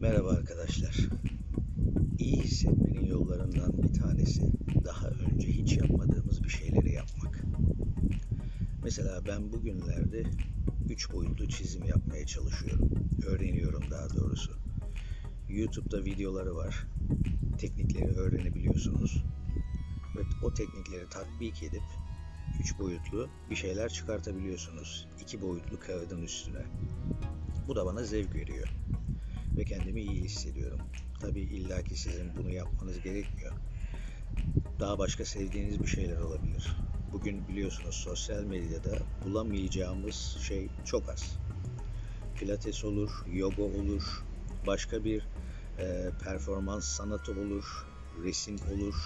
Merhaba arkadaşlar. İyi hissetmenin yollarından bir tanesi daha önce hiç yapmadığımız bir şeyleri yapmak. Mesela ben bugünlerde 3 boyutlu çizim yapmaya çalışıyorum. Öğreniyorum daha doğrusu. YouTube'da videoları var. Teknikleri öğrenebiliyorsunuz. Ve o teknikleri tatbik edip 3 boyutlu bir şeyler çıkartabiliyorsunuz. 2 boyutlu kağıdın üstüne. Bu da bana zevk veriyor. Ve kendimi iyi hissediyorum. Tabii illaki sizin bunu yapmanız gerekmiyor. Daha başka sevdiğiniz bir şeyler olabilir. Bugün biliyorsunuz sosyal medyada bulamayacağımız şey çok az. Pilates olur, yoga olur, başka bir performans sanatı olur, resim olur,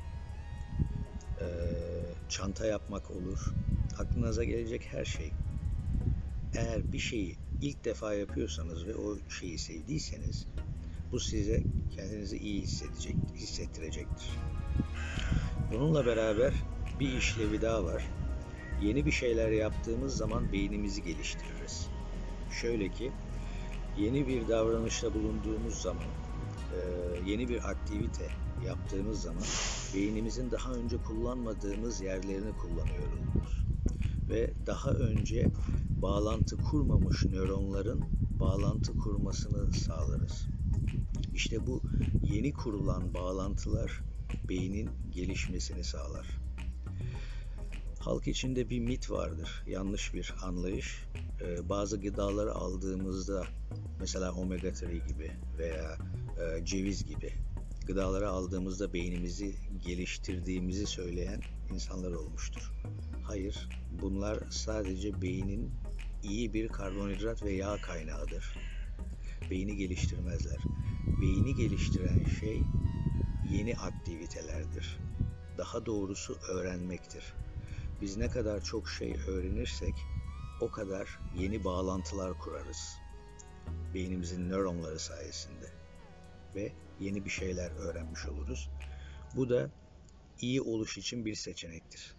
çanta yapmak olur. Aklınıza gelecek her şey. Eğer bir şeyi ilk defa yapıyorsanız ve o şeyi sevdiyseniz bu size kendinizi iyi hissettirecektir. Bununla beraber bir işlevi daha var. Yeni bir şeyler yaptığımız zaman beynimizi geliştiririz. Şöyle ki yeni bir davranışta bulunduğumuz zaman, yeni bir aktivite yaptığımız zaman beynimizin daha önce kullanmadığımız yerlerini kullanıyoruz. Ve daha önce bağlantı kurmamış nöronların bağlantı kurmasını sağlarız. İşte bu yeni kurulan bağlantılar beynin gelişmesini sağlar. Halk içinde bir mit vardır, yanlış bir anlayış. Bazı gıdaları aldığımızda, mesela omega 3 gibi veya ceviz gibi gıdaları aldığımızda beynimizi geliştirdiğimizi söyleyen insanlar olmuştur. Hayır, bunlar sadece beynin iyi bir karbonhidrat ve yağ kaynağıdır. Beyni geliştirmezler. Beyni geliştiren şey yeni aktivitelerdir. Daha doğrusu öğrenmektir. Biz ne kadar çok şey öğrenirsek o kadar yeni bağlantılar kurarız. Beynimizin nöronları sayesinde ve yeni bir şeyler öğrenmiş oluruz. Bu da iyi oluş için bir seçenektir.